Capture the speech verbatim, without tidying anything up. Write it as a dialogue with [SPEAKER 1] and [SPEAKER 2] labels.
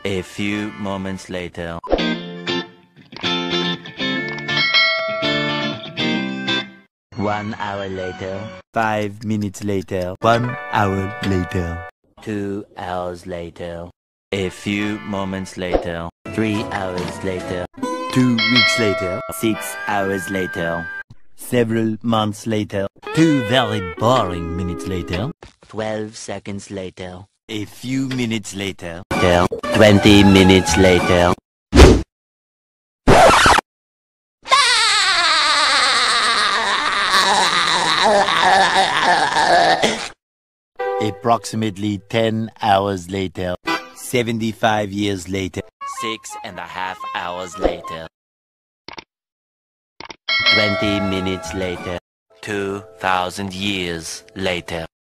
[SPEAKER 1] A few moments later. One hour later. Five minutes later. One hour later. Two hours later. A few moments later. Three hours later. Two weeks later. Six hours later. Several months later. Two very boring minutes later. Twelve seconds later. A few minutes later. Twenty minutes later. Approximately ten hours later. Seventy-five years later. Six and a half hours later. Twenty minutes later. Two thousand years later.